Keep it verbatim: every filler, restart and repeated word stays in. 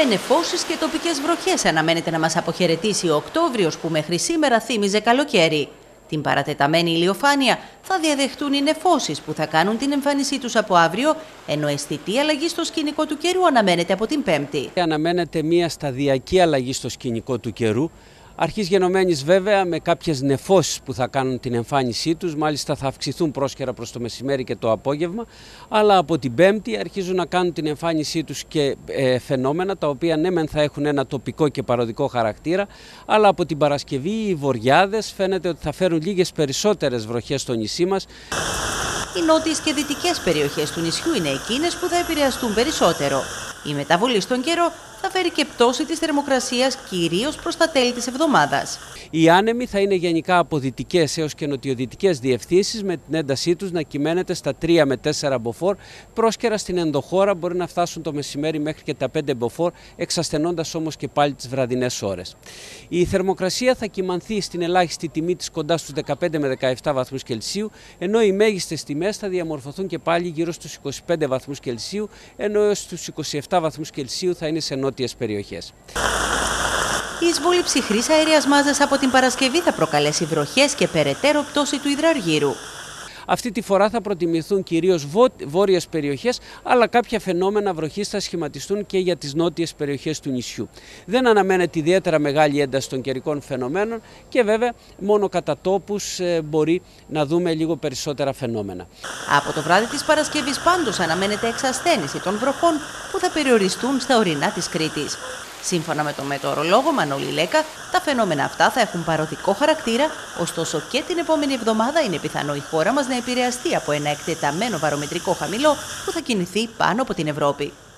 Με νεφώσεις και τοπικές βροχές αναμένεται να μας αποχαιρετήσει ο Οκτώβριος που μέχρι σήμερα θύμιζε καλοκαίρι. Την παρατεταμένη ηλιοφάνεια θα διαδεχτούν οι νεφώσεις που θα κάνουν την εμφάνισή τους από αύριο, ενώ αισθητή αλλαγή στο σκηνικό του καιρού αναμένεται από την Πέμπτη. Αναμένεται μια σταδιακή αλλαγή στο σκηνικό του καιρού. Αρχής γενομένης βέβαια με κάποιες νεφώσεις που θα κάνουν την εμφάνισή τους, μάλιστα θα αυξηθούν πρόσκαιρα προς το μεσημέρι και το απόγευμα, αλλά από την Πέμπτη αρχίζουν να κάνουν την εμφάνισή τους και ε, φαινόμενα τα οποία ναι μεν θα έχουν ένα τοπικό και παροδικό χαρακτήρα, αλλά από την Παρασκευή οι βοριάδες φαίνεται ότι θα φέρουν λίγες περισσότερες βροχές στο νησί μας. Οι νότιες και δυτικές περιοχές του νησιού είναι εκείνες που θα επηρεαστούν περισσότερο. Η μεταβολή στον καιρό θα φέρει και πτώση της θερμοκρασίας κυρίως προς τα τέλη της εβδομάδας. Οι άνεμοι θα είναι γενικά από δυτικές έως και νοτιοδυτικές διευθύνσεις, με την έντασή τους να κυμαίνεται στα τρία με τέσσερα μποφόρ. Πρόσκαιρα στην ενδοχώρα μπορεί να φτάσουν το μεσημέρι μέχρι και τα πέντε μποφόρ, εξασθενώντας όμως και πάλι τις βραδινές ώρες. Η θερμοκρασία θα κυμανθεί στην ελάχιστη τιμή της κοντά στους δεκαπέντε με δεκαεπτά βαθμούς Κελσίου, ενώ οι μέγιστες τιμές θα διαμορφωθούν και πάλι γύρω στους είκοσι πέντε βαθμούς Κελσίου, ενώ έως στους είκοσι επτά βαθμούς Κελσίου θα είναι σε νότιες περιοχές. Η εισβολή ψυχρής αέριας μάζας από την Παρασκευή θα προκαλέσει βροχές και περαιτέρω πτώση του υδραργύρου. Αυτή τη φορά θα προτιμηθούν κυρίως βόρειες περιοχές, αλλά κάποια φαινόμενα βροχής θα σχηματιστούν και για τις νότιες περιοχές του νησιού. Δεν αναμένεται ιδιαίτερα μεγάλη ένταση των καιρικών φαινομένων και βέβαια μόνο κατά τόπους μπορεί να δούμε λίγο περισσότερα φαινόμενα. Από το βράδυ της Παρασκευής πάντως αναμένεται εξασθένιση των βροχών που θα περιοριστούν στα ορεινά της Κρήτης. Σύμφωνα με τον μετεωρολόγο Μανώλη Λέκα, τα φαινόμενα αυτά θα έχουν παροδικό χαρακτήρα, ωστόσο και την επόμενη εβδομάδα είναι πιθανό η χώρα μας να επηρεαστεί από ένα εκτεταμένο βαρομετρικό χαμηλό που θα κινηθεί πάνω από την Ευρώπη.